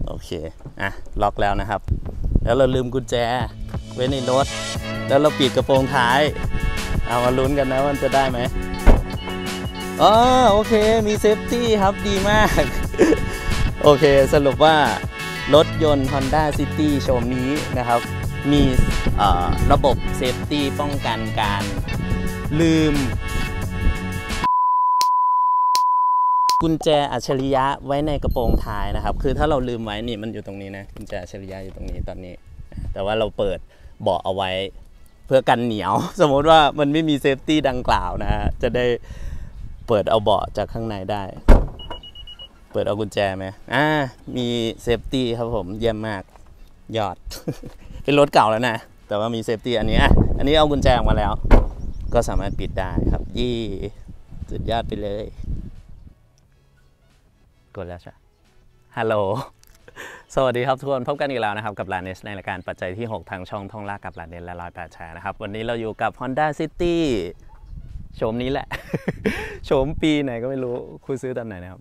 โอเคล็อกแล้วนะครับแล้วเราลืมกุญแจไว้ในรถแล้วเราปิดกระโปรงท้ายเอามาลุ้นกันนะว่าจะได้ไหมโอเคมีเซฟตี้ครับดีมากโอเคสรุปว่ารถยนต์ Honda City โฉมนี้นะครับมีระบบเซฟตี้ป้องกันการลืมกุญแจอัจฉริยะไว้ในกระโปรงท้ายนะครับคือถ้าเราลืมไว้นี่มันอยู่ตรงนี้นะกุญแจอัจฉริยะอยู่ตรงนี้ตอนนี้แต่ว่าเราเปิดเบาะเอาไว้เพื่อกันเหนียวสมมติว่ามันไม่มีเซฟตี้ดังกล่าวนะฮะจะได้เปิดเอาเบาะจากข้างในได้เปิดเอากุญแจไหมมีเซฟตี้ครับผมเยี่ยมมากยอด เป็นรถเก่าแล้วนะแต่ว่ามีเซฟตี้อันนี้เอากุญแจออกมาแล้วก็สามารถปิดได้ครับสุดยอดไปเลยกดแล้วใช่ฮัลโหลสวัสดีครับทุกคนพบกันอีกแล้วนะครับกับลาเนสในรายการปัจจัยที่6ทางช่องท่องลากกับลาเนสและ108แชร์นะครับวันนี้เราอยู่กับ Honda City โฉมนี้แหละ โฉมปีไหนก็ไม่รู้คุณซื้อตอนไหนนะครับ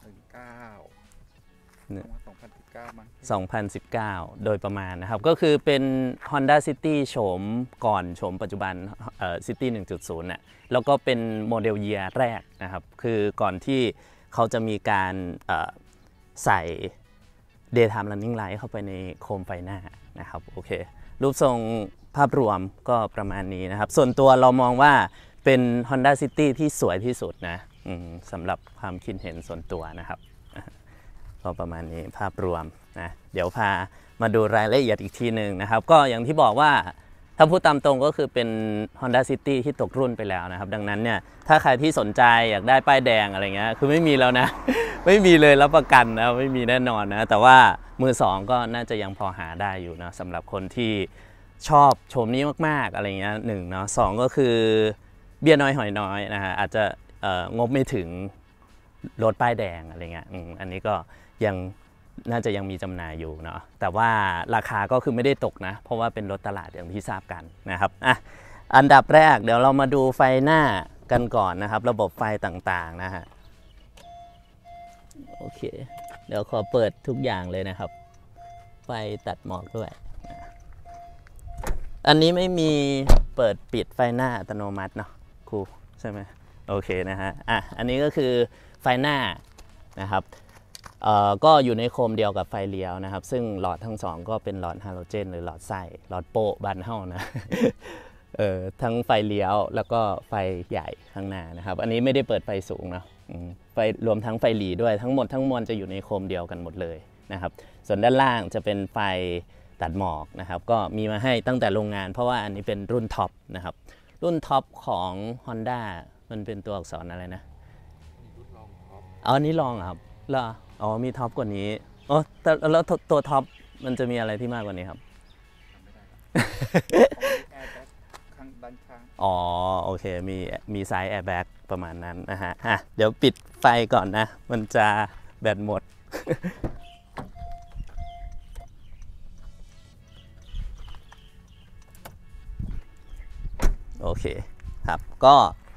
2019 โดยประมาณนะครับก็คือเป็น Honda City โฉมก่อนโฉมปัจจุบันCity 1.0 น่ะแล้วก็เป็นโมเดลเยียร์แรกนะครับคือก่อนที่เขาจะมีการใส่ Daytime Running Light เข้าไปในโคมไฟหน้านะครับโอเครูปทรงภาพรวมก็ประมาณนี้นะครับส่วนตัวเรามองว่าเป็น Honda City ที่สวยที่สุดนะสำหรับความคิดเห็นส่วนตัวนะครับก็ประมาณนี้ภาพรวมนะเดี๋ยวพามาดูรายละเอียดอีกทีหนึ่งนะครับก็อย่างที่บอกว่าถ้าพูดตามตรงก็คือเป็น Honda City ที่ตกรุ่นไปแล้วนะครับดังนั้นเนี่ยถ้าใครที่สนใจอยากได้ป้ายแดงอะไรเงี้ยคือไม่มีแล้วนะ ไม่มีเลยรับประกันนะไม่มีแน่นอนนะแต่ว่ามือสองก็น่าจะยังพอหาได้อยู่นะสำหรับคนที่ชอบโฉมนี้มากๆอะไรเงี้ยหนึ่งเนาะสองก็คือเบี้ยน้อยหอยน้อยนะฮะอาจจะงบไม่ถึงรถป้ายแดงอะไรเงี้ยอันนี้ก็ยังน่าจะยังมีจำหน่ายอยู่เนาะแต่ว่าราคาก็คือไม่ได้ตกนะเพราะว่าเป็นรถตลาดอย่างที่ทราบกันนะครับอันดับแรกเดี๋ยวเรามาดูไฟหน้ากันก่อนนะครับระบบไฟต่างๆนะฮะโอเคเดี๋ยวขอเปิดทุกอย่างเลยนะครับไฟตัดหมอกด้วยอันนี้ไม่มีเปิดปิดไฟหน้าอัตโนมัติเนาะครูใช่ไหมโอเคนะฮะอันนี้ก็คือไฟหน้านะครับก็อยู่ในโคมเดียวกับไฟเลี้ยวนะครับซึ่งหลอดทั้งสองก็เป็นหลอดฮาโลเจนหรือหลอดไส้หลอดโปะบานเฮ้านะ ทั้งไฟเลี้ยวแล้วก็ไฟใหญ่ข้างหน้านะครับอันนี้ไม่ได้เปิดไฟสูงนะไฟรวมทั้งไฟหลีด้วยทั้งหมดทั้งมวลจะอยู่ในโคมเดียวกันหมดเลยนะครับส่วนด้านล่างจะเป็นไฟตัดหมอกนะครับก็มีมาให้ตั้งแต่โรงงานเพราะว่าอันนี้เป็นรุ่นท็อปนะครับรุ่นท็อปของ Honda มันเป็นตัวอักษรอะไรนะอันนี้ลองครับแล้วมีท็อปกว่านี้แต่แล้วตัวท็อปมันจะมีอะไรที่มากกว่านี้ครับโอเคมีไซส์แอร์แบ็กประมาณนั้นนะฮะเดี๋ยวปิดไฟก่อนนะมันจะแบตหมด โอเคครับก็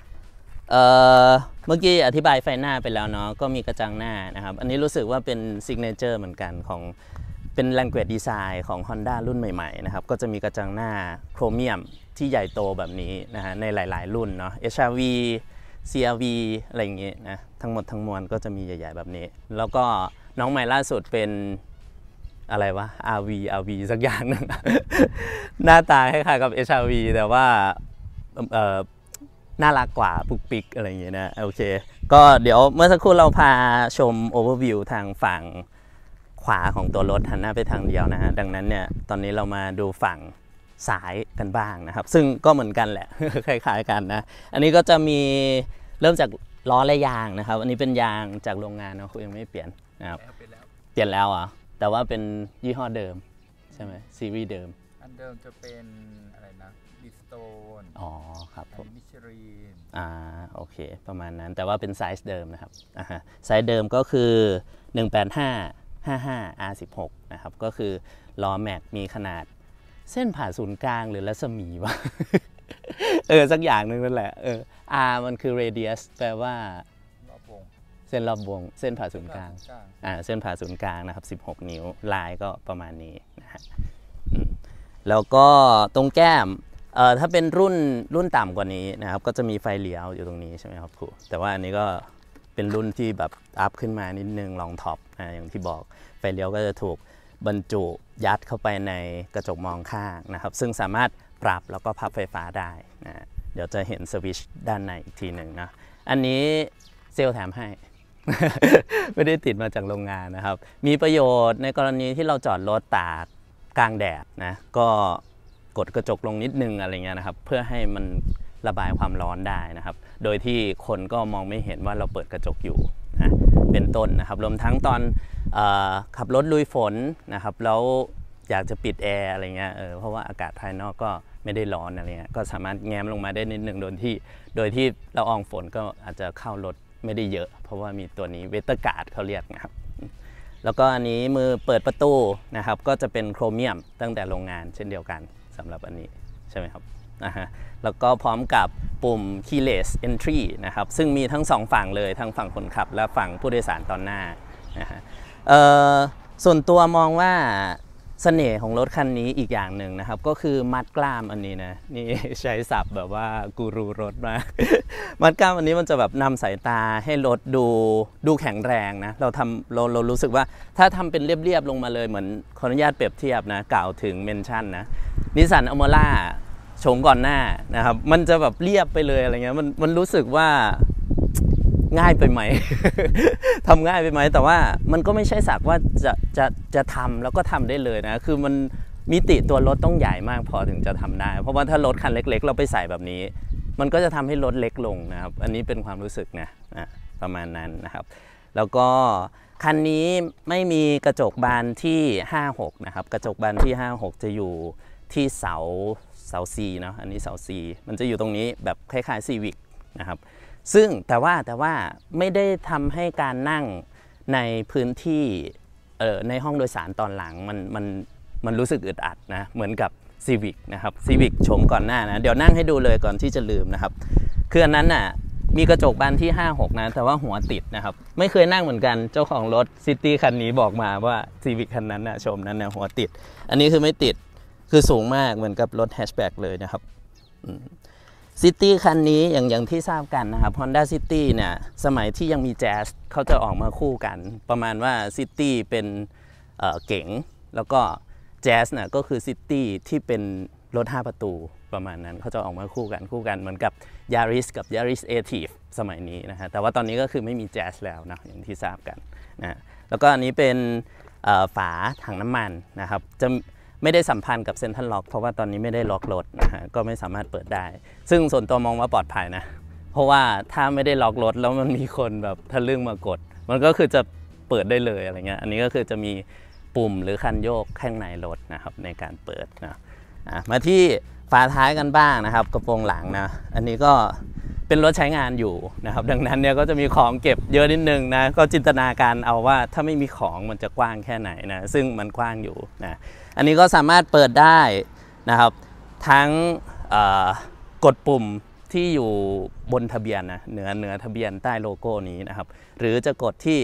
เมื่อกี้อธิบายไฟหน้าไปแล้วเนาะก็มีกระจังหน้านะครับอันนี้รู้สึกว่าเป็นซิกเนเจอร์เหมือนกันของเป็น language design ของ Honda รุ่นใหม่ๆนะครับก็จะมีกระจังหน้าโครเมียมที่ใหญ่โตแบบนี้นะฮะในหลายๆรุ่นเนาะ HRV CRV อะไรอย่างเงี้ยนะทั้งหมดทั้งมวลก็จะมีใหญ่ๆแบบนี้แล้วก็น้องใหม่ล่าสุดเป็นอะไรวะ RV สักอย่างนึง หน้าตาคล้ายๆกับ HRV แต่ว่าน่ารักกว่าปุกปิกอะไรอย่างเงี้ยนะโอเคก็เดี๋ยวเมื่อสักครู่เราพาชมโอเวอร์วิวทางฝั่งขวาของตัวรถหันหน้าไปทางเดียวนะฮะดังนั้นเนี่ยตอนนี้เรามาดูฝั่งซ้ายกันบ้างนะครับซึ่งก็เหมือนกันแหละ คล้ายๆกันนะอันนี้ก็จะมีเริ่มจากล้อและยางนะครับอันนี้เป็นยางจากโรงงานนะคุณยังไม่เปลี่ยนนะครับเปลี่ยนแล้วแต่ว่าเป็นยี่ห้อเดิมใช่ไหมซีรีส์เดิมอันเดิมจะเป็นอะไรนะบิสโตนครับผมมิชลินโอเคประมาณนั้นแต่ว่าเป็นไซส์เดิมนะครับไซส์เดิมก็คือ185 R16 นะครับก็คือล้อแม็กมีขนาดเส้นผ่าศูนย์กลางหรือรัศมีวะ สักอย่างนึงนั่นแหละR มันคือ radius แปลว่ารอบวงเส้นรอบวงเส้นผ่าศูนย์กลางกลางเส้นผ่าศูนย์กลางนะครับ16 นิ้วลายก็ประมาณนี้นะฮะแล้วก็ตรงแก้มถ้าเป็นรุ่นต่ำกว่านี้นะครับก็จะมีไฟเลี้ยวอยู่ตรงนี้ใช่ไหมครับครูแต่ว่าอันนี้ก็เป็นรุ่นที่แบบอัพขึ้นมานิดนึงลองท็อปอย่างที่บอกไฟเลี้ยวก็จะถูกบรรจุยัดเข้าไปในกระจกมองข้างนะครับซึ่งสามารถปรับแล้วก็พับไฟฟ้าได้นะเดี๋ยวจะเห็นสวิตช์ด้านในอีกทีหนึ่งนะอันนี้เซลล์แถมให้ ไม่ได้ติดมาจากโรงงานนะครับมีประโยชน์ในกรณีที่เราจอดรถตากกลางแดดนะก็กดกระจกลงนิดนึงอะไรเงี้ยนะครับเพื่อให้มันระบายความร้อนได้นะครับโดยที่คนก็มองไม่เห็นว่าเราเปิดกระจกอยู่นะเป็นต้นนะครับรวมทั้งตอนขับรถลุยฝนนะครับแล้วอยากจะปิดแอร์อะไรเงี้ยเพราะว่าอากาศภายนอกก็ไม่ได้ร้อนอะไรเงี้ยก็สามารถแง้มลงมาได้นิดนึงโดยที่ละอองฝนก็อาจจะเข้ารถไม่ได้เยอะเพราะว่ามีตัวนี้เวเตอร์การ์ดเขาเรียกนะครับแล้วก็อันนี้มือเปิดประตูนะครับก็จะเป็นโครเมียมตั้งแต่โรงงานเช่นเดียวกันสำหรับอันนี้ใช่ไหมครับแล้วก็พร้อมกับปุ่ม keyless entry นะครับซึ่งมีทั้ง2ฝั่งเลยทั้งฝั่งคนขับและฝั่งผู้โดยสารตอนหน้านะฮะส่วนตัวมองว่าเสน่ห์ของรถคันนี้อีกอย่างหนึ่งนะครับก็คือมัดกล้ามอันนี้นะนี่ใช้ศัพท์แบบว่ากูรูรถมาก มัดกล้ามอันนี้มันจะแบบนำสายตาให้รถดูแข็งแรงนะเรารู้สึกว่าถ้าทำเป็นเรียบๆลงมาเลยเหมือนขออนุญาตเปรียบเทียบนะกล่าวถึงเมนชั่นนะนิสสันอัลเมร่าโฉมก่อนหน้านะครับมันจะแบบเรียบไปเลยอะไรเงี้ยมันรู้สึกว่าง่ายไปไหม ทำง่ายไปไหมแต่ว่ามันก็ไม่ใช่สักว่าจะทำแล้วก็ทำได้เลยนะคือมันมิติตัวรถต้องใหญ่มากพอถึงจะทำได้เพราะว่าถ้ารถคันเล็กๆเราไปใส่แบบนี้มันก็จะทำให้รถเล็กลงนะครับอันนี้เป็นความรู้สึกนะประมาณนั้นนะครับแล้วก็คันนี้ไม่มีกระจกบานที่56นะครับกระจกบานที่56จะอยู่ที่เสา C เนาะอันนี้เสา C มันจะอยู่ตรงนี้แบบคล้ายๆ Civic นะครับซึ่งแต่ว่าไม่ได้ทำให้การนั่งในพื้นที่ในห้องโดยสารตอนหลังมันรู้สึกอึดอัดนะเหมือนกับ Civic นะครับ Civic โฉมก่อนหน้านะเดี๋ยวนั่งให้ดูเลยก่อนที่จะลืมนะครับคืออันนั้นน่ะมีกระจกบานที่56นะแต่ว่าหัวติดนะครับไม่เคยนั่งเหมือนกันเจ้าของรถซิตี้คันนี้บอกมาว่า Civic คันนั้นนะโฉมนั้นนะหัวติดอันนี้คือไม่ติดคือสูงมากเหมือนกับรถแฮชแบ็กเลยนะครับซิตี้คันนี้อย่างที่ทราบกันนะครับ Honda City เนี่ยสมัยที่ยังมีแจ๊สเขาจะออกมาคู่กันประมาณว่า City เป็นเก๋งแล้วก็แจ๊สเนี่ยก็คือ City ที่เป็นรถ5 ประตูประมาณนั้นเขาจะออกมาคู่กันเหมือนกับ Yaris กับ Yaris Active สมัยนี้นะฮะแต่ว่าตอนนี้ก็คือไม่มีแจ๊สแล้วนะอย่างที่ทราบกันนะแล้วก็อันนี้เป็นฝาถังน้ำมันนะครับจะไม่ได้สัมพันธ์กับเซ็นทรัลล็อกเพราะว่าตอนนี้ไม่ได้ล็อกรถนะฮะก็ไม่สามารถเปิดได้ซึ่งส่วนตัวมองว่าปลอดภัยนะเพราะว่าถ้าไม่ได้ล็อกรถแล้วมันมีคนแบบทะลึ่งมากดมันก็คือจะเปิดได้เลยอะไรเงี้ยอันนี้ก็คือจะมีปุ่มหรือคันโยกข้างในรถนะครับในการเปิดนะมาที่ฝาท้ายกันบ้างนะครับกระโปรงหลังนะอันนี้ก็เป็นรถใช้งานอยู่นะครับดังนั้นเนี่ยก็จะมีของเก็บเยอะนิดนึงนะก็จินตนาการเอาว่าถ้าไม่มีของมันจะกว้างแค่ไหนนะซึ่งมันกว้างอยู่นะอันนี้ก็สามารถเปิดได้นะครับทั้งกดปุ่มที่อยู่บนทะเบียนนะเหนือทะเบียนใต้โลโก้นี้นะครับหรือจะกดที่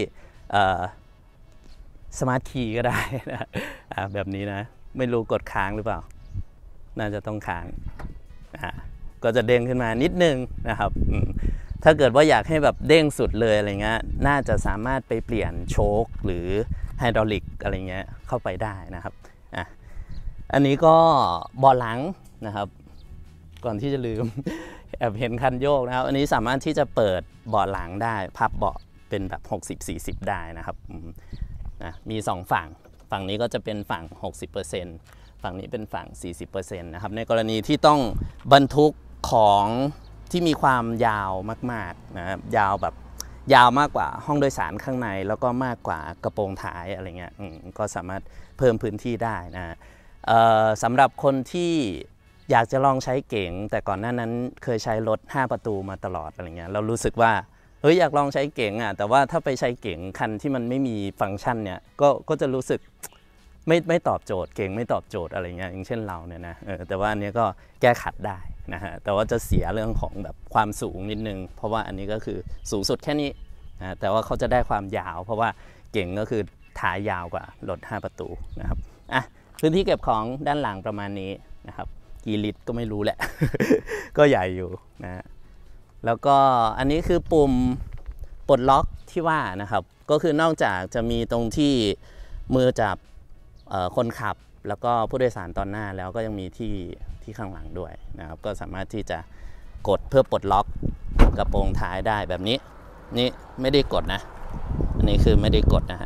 สมาร์ทคีย์ก็ได้นะแบบนี้นะไม่รู้กดค้างหรือเปล่าน่าจะต้องค้างก็จะเด้งขึ้นมานิดนึงนะครับถ้าเกิดว่าอยากให้แบบเด้งสุดเลยอะไรเงี้ยน่าจะสามารถไปเปลี่ยนโชคหรือไฮดรอลิกอะไรเงี้ยเข้าไปได้นะครับอันนี้ก็เบาะหลังนะครับก่อนที่จะลืม แอบเห็นคันโยกนะครับอันนี้สามารถที่จะเปิดเบาะหลังได้พับเบาะเป็นแบบ60-40ได้นะครับมี2ฝั่งนี้ก็จะเป็นฝั่ง 60%ฝั่งนี้เป็นฝั่ง 40% นะครับในกรณีที่ต้องบรรทุกของที่มีความยาวมากๆนะครับยาวมากกว่าห้องโดยสารข้างในแล้วก็มากกว่ากระโปรงท้ายอะไรเงี้ยก็สามารถเพิ่มพื้นที่ได้นะสำหรับคนที่อยากจะลองใช้เก๋งแต่ก่อนหน้านั้นเคยใช้รถ5 ประตูมาตลอดอะไรเงี้ยเรารู้สึกว่าเฮ้ยอยากลองใช้เก๋งแต่ว่าถ้าไปใช้เก๋งคันที่มันไม่มีฟังก์ชันเนี่ยก็จะรู้สึกไม่ตอบโจทย์เก๋งไม่ตอบโจทย์อะไรเงี้ยอย่างเช่นเราเนี่ยนะแต่ว่าอันนี้ก็แก้ขัดได้นะฮะแต่ว่าจะเสียเรื่องของแบบความสูงนิดนึงเพราะว่าอันนี้ก็คือสูงสุดแค่นี้นะแต่ว่าเขาจะได้ความยาวเพราะว่าเก่งก็คือท้ายยาวกว่ารถ5ประตูนะครับอ่ะพื้นที่เก็บของด้านหลังประมาณนี้นะครับกี่ลิตรก็ไม่รู้แหละ ก็ใหญ่อยู่นะแล้วก็อันนี้คือปุ่มปลดล็อกที่ว่านะครับก็คือนอกจากจะมีตรงที่มือจับคนขับแล้วก็ผู้โดยสารตอนหน้าแล้วก็ยังมีที่ข้างหลังด้วยนะครับก็สามารถที่จะกดเพื่อปลดล็อกกระโปรงท้ายได้แบบนี้นี่ไม่ได้กดนะอันนี้คือไม่ได้กดนะฮะ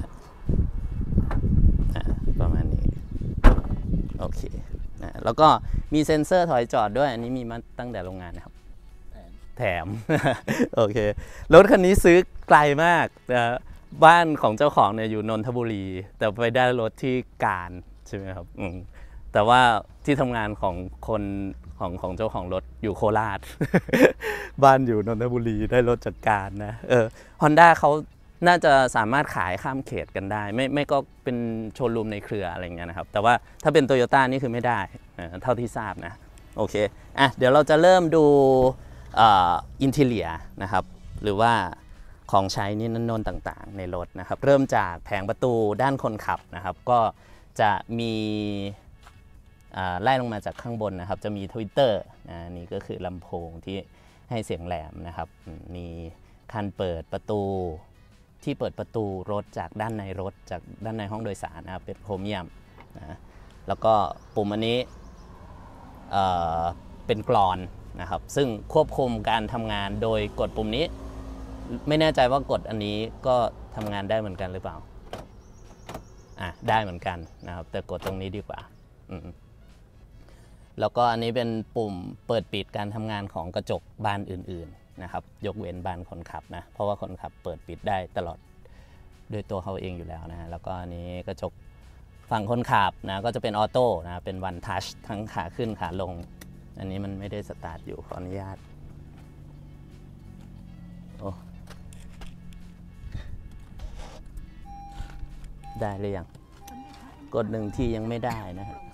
ประมาณนี้โอเคนะแล้วก็มีเซ็นเซอร์ถอยจอดด้วยอันนี้มีมาตั้งแต่โรงงานนะครับแถม โอเครถคันนี้ซื้อไกลมากนะบ้านของเจ้าของเนี่ยอยู่นนทบุรีแต่ไปได้รถที่การใช่ไหมครับแต่ว่าที่ทำงานของคนของเจ้าของรถอยู่โคราช บ้านอยู่นนทบุรีได้รถจากการนะHonda เขาน่าจะสามารถขายข้ามเขตกันได้ไม่ก็เป็นโชว์รูมในเครืออะไรเงี้ยนะครับแต่ว่าถ้าเป็น Toyota นี่คือไม่ได้เท่าที่ทราบนะโอเคอ่ะเดี๋ยวเราจะเริ่มดูอินทีเลียนะครับหรือว่าของใช้นี่นนต่างๆในรถนะครับเริ่มจากแผงประตูด้านคนขับนะครับก็จะมีไล่ลงมาจากข้างบนนะครับจะมีทวิตเตอร์นี่ก็คือลำโพงที่ให้เสียงแหลมนะครับมีคันเปิดประตูที่เปิดประตูรถจากด้านในรถจากด้านในห้องโดยสารนะครับเป็นโครเมียมนะแล้วก็ปุ่มอันนี้เป็นกลอนนะครับซึ่งควบคุมการทำงานโดยกดปุ่มนี้ไม่แน่ใจว่ากดอันนี้ก็ทำงานได้เหมือนกันหรือเปล่าได้เหมือนกันนะครับแต่กดตรงนี้ดีกว่าแล้วก็อันนี้เป็นปุ่มเปิดปิดการทำงานของกระจกบานอื่นๆนะครับยกเว้นบานคนขับนะเพราะว่าคนขับเปิดปิดได้ตลอดด้วยตัวเขาเองอยู่แล้วนะแล้วก็อันนี้กระจกฝั่งคนขับนะก็จะเป็นออโต้นะเป็นวันทัชทั้งขาขึ้นขาลงอันนี้มันไม่ได้สตาร์ทอยู่ขออนุญาตโอ้ได้หรือยังกดหนึ่งทียังไม่ได้นะฮะ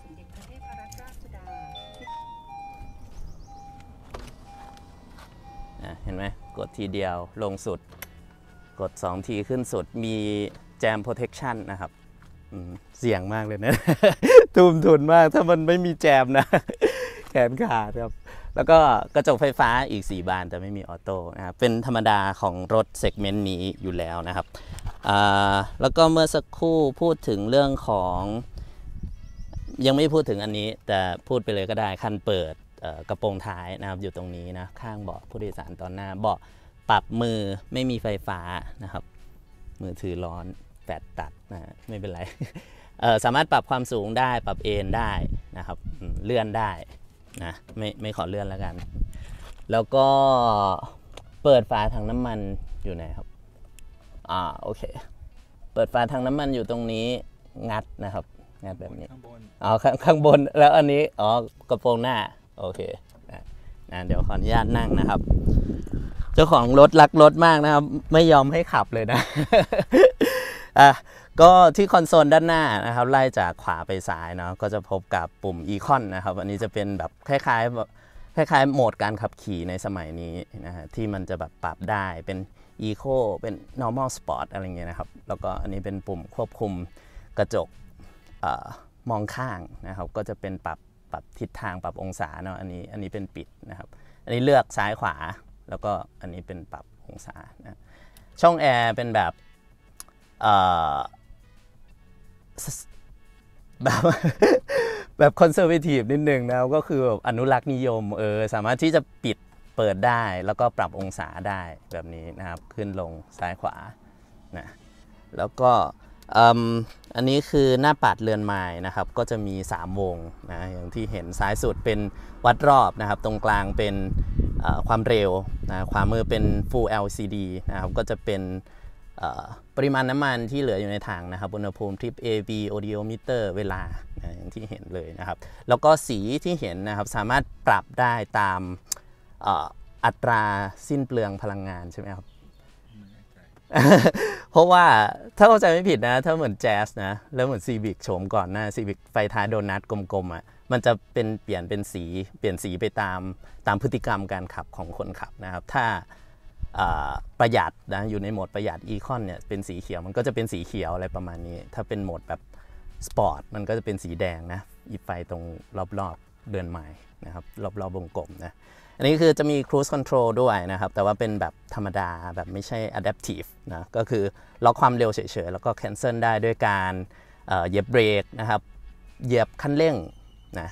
เห็นไหมกดทีเดียวลงสุดกด2ทีขึ้นสุดมีแจมโปรเทคชั่นนะครับเสี่ยงมากเลยนะ ทุ่มทุนมากถ้ามันไม่มีแจมนะ แขนขาดครับแล้วก็กระจกไฟฟ้าอีก4บานแต่ไม่มีออโต้นะครับเป็นธรรมดาของรถเซกเมนต์นี้อยู่แล้วนะครับแล้วก็เมื่อสักครู่พูดถึงเรื่องของยังไม่พูดถึงอันนี้แต่พูดไปเลยก็ได้คันเปิดกระโปรงท้ายนะครับอยู่ตรงนี้นะข้างเบาะผู้โดยสารตอนหน้าเบาะปรับมือไม่มีไฟฟ้านะครับมือถือร้อนแบตตัดนะไม่เป็นไร สามารถปรับความสูงได้ปรับเอนได้นะครับเลื่อนได้นะไม่ขอเลื่อนแล้วกันแล้วก็เปิดฝาถังน้ำมันอยู่ไหนครับโอเคเปิดฝาถังน้ำมันอยู่ตรงนี้งัดนะครับงัดแบบนี้ข้างบนแล้วอันนี้กระโปรงหน้าโอเคเดี๋ยวขออนุญาตนั่งนะครับเจ้าของรถรักรถมากนะครับไม่ยอมให้ขับเลยนะ ก็ที่คอนโซลด้านหน้านะครับไล่จากขวาไปซ้ายเนาะก็จะพบกับปุ่มอีคอนนะครับอันนี้จะเป็นแบบคล้ายโหมดการขับขี่ในสมัยนี้นะฮะที่มันจะแบบปรับได้เป็น Eco เป็น Normal Sport อะไรเงี้ยนะครับแล้วก็อันนี้เป็นปุ่มควบคุมกระจกมองข้างนะครับก็จะเป็นปรับทิศทางปรับองศาเนาะอันนี้เป็นปิดนะครับอันนี้เลือกซ้ายขวาแล้วก็อันนี้เป็นปรับองศานะช่องแอร์เป็นแบบแบบคอนเซอร์เวทีฟนิดนึงนะก็คือแบบอนุรักษ์นิยมสามารถที่จะปิดเปิดได้แล้วก็ปรับองศาได้แบบนี้นะครับขึ้นลงซ้ายขวานะแล้วก็อันนี้คือหน้าปัดเรือนไม้นะครับก็จะมี3วงนะอย่างที่เห็นซ้ายสุดเป็นวัดรอบนะครับตรงกลางเป็นความเร็วนะขวามือเป็น Full LCD นะครับก็จะเป็นปริมาณน้ำมันที่เหลืออยู่ในถังนะครับอุณหภูมิทริป AB Audiometer เวลาอย่างที่เห็นเลยนะครับแล้วก็สีที่เห็นนะครับสามารถปรับได้ตามอัตราสิ้นเปลืองพลังงานใช่ไหมครับ เพราะว่าถ้าเข้าใจไม่ผิดนะถ้าเหมือนแจ๊สนะแล้วเหมือนซีวิกโฉมก่อนหน้าซีวิกไฟท้ายโดนัทกลมๆมันจะเปลี่ยนสีไปตามพฤติกรรมการขับของคนขับนะครับถ้าประหยัดนะอยู่ในโหมดประหยัดอีคอนเนี่ยเป็นสีเขียวมันก็จะเป็นสีเขียวอะไรประมาณนี้ถ้าเป็นโหมดแบบสปอร์ตมันก็จะเป็นสีแดงนะอีไฟตรงรอบๆเดือนไม้นะครับรอบๆวงกลมนะอันนี้คือจะมี cruise control ด้วยนะครับแต่ว่าเป็นแบบธรรมดาแบบไม่ใช่ adaptive นะก็คือล็อกความเร็วเฉยๆแล้วก็ cancel ได้ด้วยการเหยียบเบรกนะครับเหยียบคันเร่งนะ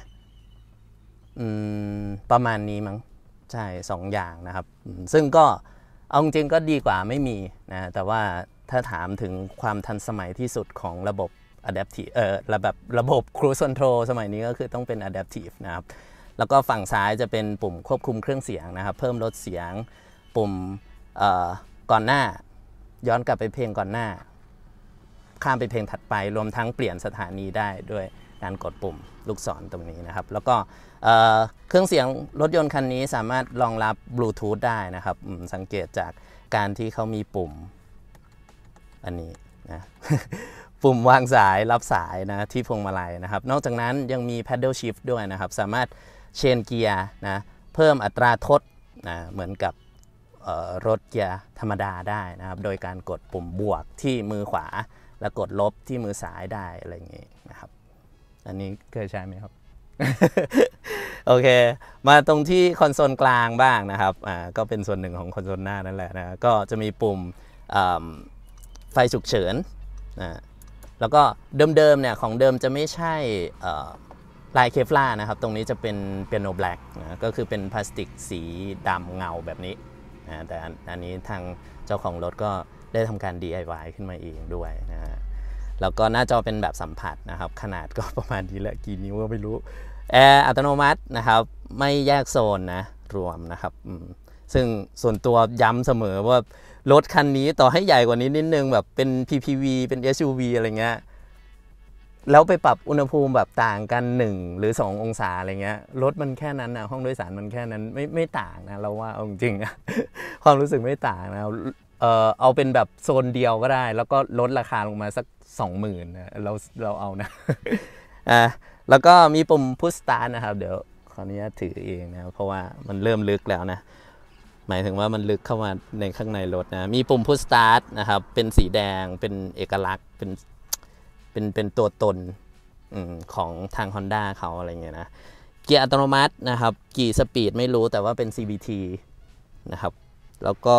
ประมาณนี้มั้งใช่2 อย่างนะครับซึ่งก็เอาจริงๆก็ดีกว่าไม่มีนะแต่ว่าถ้าถามถึงความทันสมัยที่สุดของระบบ adaptive ระบบ cruise control สมัยนี้ก็คือต้องเป็น adaptive นะครับแล้วก็ฝั่งซ้ายจะเป็นปุ่มควบคุมเครื่องเสียงนะครับเพิ่มลดเสียงปุ่มก่อนหน้าย้อนกลับไปเพลงก่อนหน้าข้ามไปเพลงถัดไปรวมทั้งเปลี่ยนสถานีได้ด้วยการกดปุ่มลูกศรตรงนี้นะครับแล้วก็เครื่องเสียงรถยนต์คันนี้สามารถรองรับบลูทูธได้นะครับสังเกตจากการที่เขามีปุ่มอันนี้นะ ปุ่มวางสายรับสายนะที่พวงมาลัยนะครับนอกจากนั้นยังมี paddle shift ด้วยนะครับสามารถเชนเกียร์นะเพิ่มอัตราทดนะเหมือนกับรถเกียร์ธรรมดาได้นะครับโดยการกดปุ่มบวกที่มือขวาและกดลบที่มือซ้ายได้อะไรอย่างงี้นะครับอันนี้เคยใช้ไหมครับ โอเคมาตรงที่คอนโซลกลางบ้างนะครับก็เป็นส่วนหนึ่งของคอนโซลหน้านั่นแหละนะก็จะมีปุ่มไฟฉุกเฉินนะแล้วก็เดิมๆเนี่ยของเดิมจะไม่ใช่ลายเคฟลาร์นะครับตรงนี้จะเป็นเปียโนแบล็กนะก็คือเป็นพลาสติกสีดำเงาแบบนี้นะแต่อันนี้ทางเจ้าของรถก็ได้ทำการ DIY ขึ้นมาเองด้วยนะฮะแล้วก็หน้าจอเป็นแบบสัมผัสนะครับขนาดก็ประมาณนี้แหละกี่นิ้วก็ไม่รู้แอร์อัตโนมัตินะครับไม่แยกโซนนะรวมนะครับซึ่งส่วนตัวย้ำเสมอว่ารถคันนี้ต่อให้ใหญ่กว่านี้นิดนึงแบบเป็น PPV เป็น SUV อะไรเงี้ยแล้วไปปรับอุณหภูมิแบบต่างกัน1หรือ2องศาอะไรเงี้ยรถมันแค่นั้นนะห้องโดยสารมันแค่นั้นไม่ต่างนะเราว่าเอาจริงๆความรู้สึกไม่ต่างนะเอาเป็นแบบโซนเดียวก็ได้แล้วก็ลดราคาลงมาสัก 20,000 นะเราเอานะ แล้วก็มีปุ่ม push start นะครับเดี๋ยวขออนุญาตถือเองนะเพราะว่ามันเริ่มลึกแล้วนะหมายถึงว่ามันลึกเข้ามาในข้างในรถนะมีปุ่ม push start นะครับเป็นสีแดงเป็นเอกลักษณ์เป็นตัวตนของทาง Honda เขาอะไรเงี้ยนะเกียร์อัตโนมัตินะครับกี่สปีดไม่รู้แต่ว่าเป็น CVT นะครับแล้วก็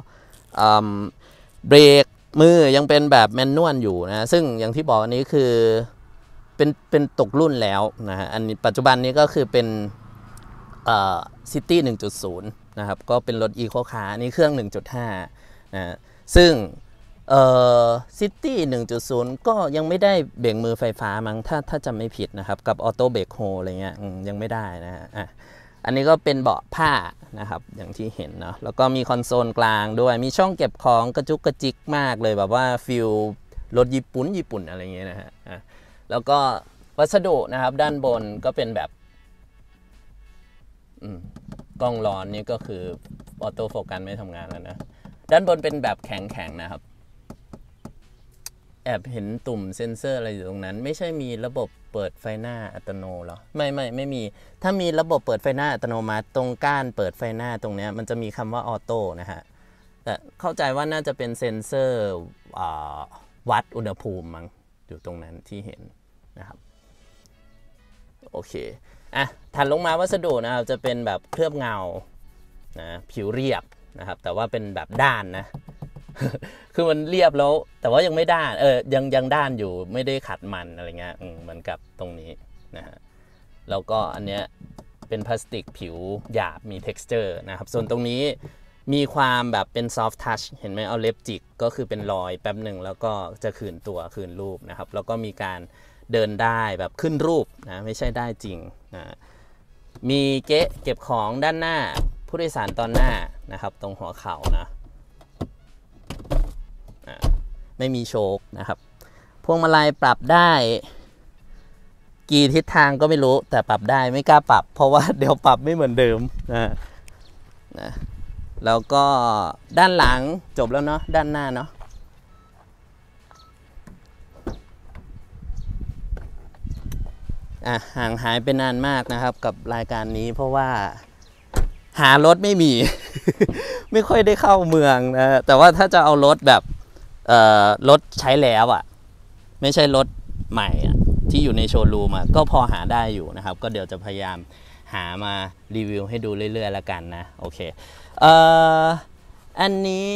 เบรกมือยังเป็นแบบแมนนวลอยู่นะซึ่งอย่างที่บอกอันนี้คือเป็นตกรุ่นแล้วนะฮะอันนี้ปัจจุบันนี้ก็คือเป็นCity 1.0 นะครับก็เป็นรถ Eco Car นี่เครื่อง 1.5 นะซึ่งCity 1.0 ก็ยังไม่ได้เบรกมือไฟฟ้ามั้งถ้าจำไม่ผิดนะครับกับออโต้เบรกโฮอะไรเงี้ยยังไม่ได้นะฮะอันนี้ก็เป็นเบาะผ้านะครับอย่างที่เห็นเนาะแล้วก็มีคอนโซลกลางด้วยมีช่องเก็บของกระจุกกระจิกมากเลยแบบว่าฟิลรถญี่ปุ่นอะไรเงี้ยนะฮะแล้วก็วัสดุนะครับด้านบนก็เป็นแบบกล้องร้อนนี่ก็คือออโต้โฟกัสไม่ทำงานแล้วนะด้านบนเป็นแบบแข็งๆนะครับแอบเห็นตุ่มเซ็นเซอร์อะไรอยู่ตรงนั้นไม่ใช่มีระบบเปิดไฟหน้าอัตโนมัติหรอไม่มีถ้ามีระบบเปิดไฟหน้าอัตโนมัติตรงก้านเปิดไฟหน้าตรงนี้มันจะมีคำว่าออโต้นะฮะแต่เข้าใจว่าน่าจะเป็นเซ็นเซอร์วัดอุณหภูมิมั้งอยู่ตรงนั้นที่เห็นนะครับโอเคถัดลงมาวัสดุนะครับจะเป็นแบบเคลือบเงานะผิวเรียบนะครับแต่ว่าเป็นแบบด้านนะ คือมันเรียบแล้วแต่ว่ายังไม่ด้านยังด้านอยู่ไม่ได้ขัดมันอะไรเงี้ยเหมือนกับตรงนี้นะฮะแล้วก็อันเนี้ยเป็นพลาสติกผิวหยาบมี texture นะครับส่วนตรงนี้มีความแบบเป็น soft touch เห็นไหมเอาเล็บจิกก็คือเป็นรอยแป๊บหนึ่งแล้วก็จะคืนรูปนะครับแล้วก็มีการเดินได้แบบขึ้นรูปนะไม่ใช่ได้จริงนะมีเก๊ะเก็บของด้านหน้าผู้โดยสารตอนหน้านะครับตรงหัวเข่านะไม่มีโชคนะครับพวงมาลัยปรับได้กี่ทิศทางก็ไม่รู้แต่ปรับได้ไม่กล้าปรับเพราะว่าเดี๋ยวปรับไม่เหมือนเดิมนะแล้วก็ด้านหลังจบแล้วเนาะด้านหน้าเนาะห่างหายไปนานมากนะครับกับรายการนี้เพราะว่าหารถไม่มี ไม่ค่อยได้เข้าเมืองนะแต่ว่าถ้าจะเอารถแบบรถใช้แล้วอ่ะไม่ใช่รถใหม่อ่ะที่อยู่ในโชว์รูมก็พอหาได้อยู่นะครับก็เดี๋ยวจะพยายามหามารีวิวให้ดูเรื่อยๆแล้วกันนะโอเคอันนี้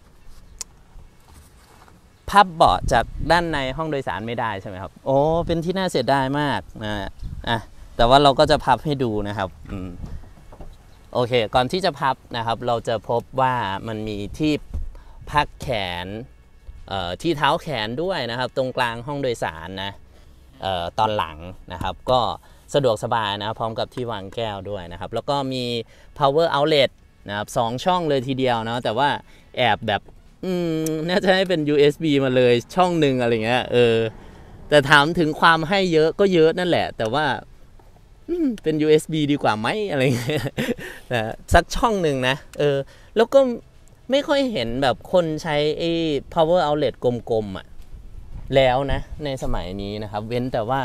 พับเบาะจากด้านในห้องโดยสารไม่ได้ใช่ไหมครับโอ้เป็นที่น่าเสียดายมากนะแต่ว่าเราก็จะพับให้ดูนะครับโอเคก่อนที่จะพับนะครับเราจะพบว่ามันมีที่พักแขนที่เท้าแขนด้วยนะครับตรงกลางห้องโดยสารนะตอนหลังนะครับก็สะดวกสบายนะพร้อมกับที่วางแก้วด้วยนะครับแล้วก็มี power outlet นะครับ2ช่องเลยทีเดียวนะแต่ว่าแอบแบบน่าจะให้เป็น USB มาเลยช่องหนึ่งอะไรเงี้ยแต่ถามถึงความให้เยอะก็เยอะนั่นแหละแต่ว่าเป็น USB ดีกว่าไหมอะไรเงี้ยนะสักช่องหนึ่งนะแล้วก็ไม่ค่อยเห็นแบบคนใช้ไอ้ power outlet กลมๆแล้วนะในสมัยนี้นะครับเว้นแต่ว่า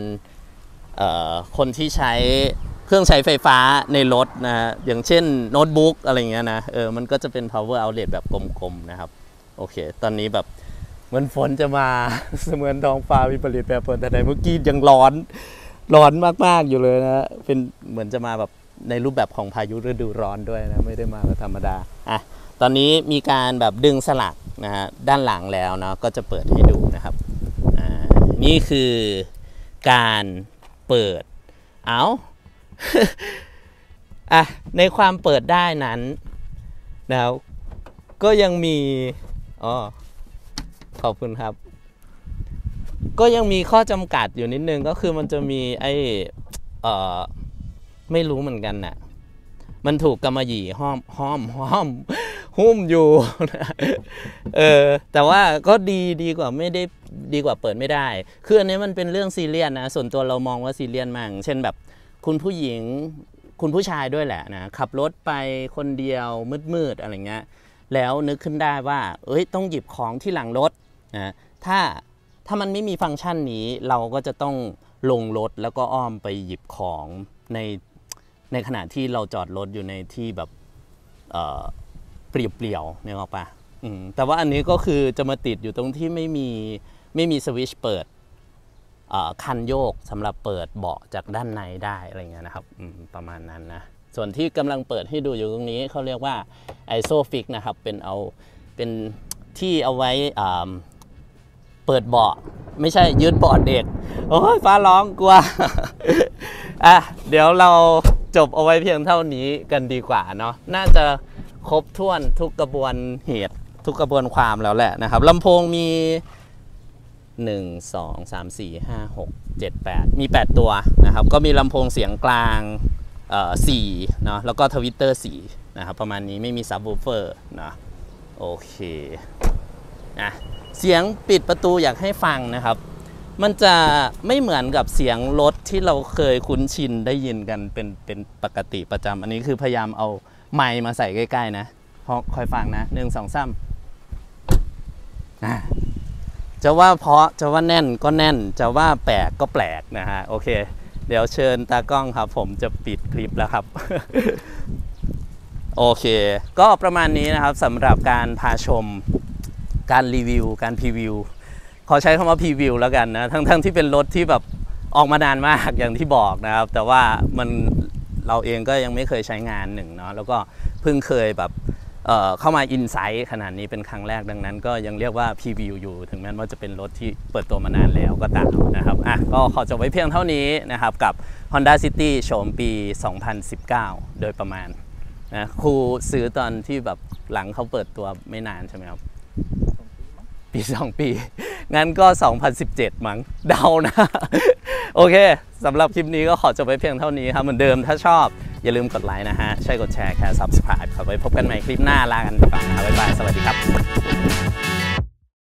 คนที่ใช้เครื่องใช้ไฟฟ้าในรถนะอย่างเช่นโน้ตบุ๊กอะไรเงี้ยนะมันก็จะเป็น power outlet แบบกลมๆนะครับโอเคตอนนี้แบบเหมือนฝนจะมาเสมือนท้องฟ้าวิปริตแปรปรวนแต่ในเมื่อกี้ยังร้อนมากๆอยู่เลยนะเป็นเหมือนจะมาแบบในรูปแบบของพายุฤดูร้อนด้วยนะไม่ได้มาแบบธรรมดาตอนนี้มีการแบบดึงสลักนะฮะด้านหลังแล้วเนาะก็จะเปิดให้ดูนะครับนี่คือการเปิดในความเปิดได้นั้นนะครับก็ยังมีขอบคุณครับก็ยังมีข้อจำกัดอยู่นิดนึงก็คือมันจะมีไม่รู้เหมือนกันน่ะมันถูกกำมะหยี่หุ้มอยู่แต่ว่าก็ดีกว่าไม่ได้ดีกว่าเปิดไม่ได้คืออันนี้มันเป็นเรื่องซีเรียสนะส่วนตัวเรามองว่าซีเรียสมากเช่นแบบคุณผู้หญิงคุณผู้ชายด้วยแหละนะขับรถไปคนเดียวมืดอะไรเงี้ยแล้วนึกขึ้นได้ว่าต้องหยิบของที่หลังรถนะถ้ามันไม่มีฟังก์ชันนี้เราก็จะต้องลงรถแล้วก็อ้อมไปหยิบของในขณะที่เราจอดรถอยู่ในที่แบบเปลี่ยวๆเนี่ยหรอปะแต่ว่าอันนี้ก็คือจะมาติดอยู่ตรงที่ไม่มีสวิตช์เปิดคันโยกสำหรับเปิดเบาะจากด้านในได้อะไรเงี้ยนะครับประมาณนั้นนะส่วนที่กำลังเปิดให้ดูอยู่ตรงนี้เขาเรียกว่า ISOFIX นะครับเป็นที่เอาไว้เปิดเบาะไม่ใช่ยืดเบาะเด็กโอ้ยฟ้าร้องกลัว เดี๋ยวเราจบเอาไว้เพียงเท่านี้กันดีกว่าเนาะน่าจะครบถ้วนทุกกระบวนเหตุทุกกระบวนความแล้วแหละนะครับลำโพงมี1 2 3 4 5 6 7 8มี8ตัวนะครับก็มีลำโพงเสียงกลาง4เนาะแล้วก็ทวิตเตอร์4นะครับประมาณนี้ไม่มีซับวูฟเฟอร์นะโอเคเสียงปิดประตูอยากให้ฟังนะครับมันจะไม่เหมือนกับเสียงรถที่เราเคยคุ้นชินได้ยินกันเป็นปกติประจำอันนี้คือพยายามเอาไมค์มาใส่ใกล้ๆนะคอยฟังนะ1 2 3จะว่าเพราะจะว่าแน่นก็แน่นจะว่าแปลกก็แปลกนะฮะโอเคเดี๋ยวเชิญตากล้องครับผมจะปิดคลิปแล้วครับ โอเคก็ประมาณนี้นะครับสำหรับการพาชมการรีวิวการพรีวิวขอใช้คำว่าพรีวิวแล้วกันนะทั้งที่เป็นรถที่แบบออกมานานมากอย่างที่บอกนะครับแต่ว่าเราเองก็ยังไม่เคยใช้งานเนาะแล้วก็เพิ่งเคยแบบเข้ามาอินไซต์ขนาดนี้เป็นครั้งแรกดังนั้นก็ยังเรียกว่าพรีวิวอยู่ถึงแม้ว่าจะเป็นรถที่เปิดตัวมานานแล้วก็ตามนะครับก็ขอจบไว้เพียงเท่านี้นะครับกับ Honda City โฉมปี 2019 โดยประมาณนะครูซื้อตอนที่แบบหลังเขาเปิดตัวไม่นานใช่ไหมครับปี 2 ปีงั้นก็ 2017 มั้งเดานะ โอเคสำหรับคลิปนี้ก็ขอจบไว้เพียงเท่านี้ครับเหมือนเดิมถ้าชอบอย่าลืมกดไลค์นะฮะใช่กดแชร์แค่ Subscribe ครับไว้พบกันใหม่คลิปหน้าลากันไปก่อนนะครับบ๊ายบายสวัสดีครับ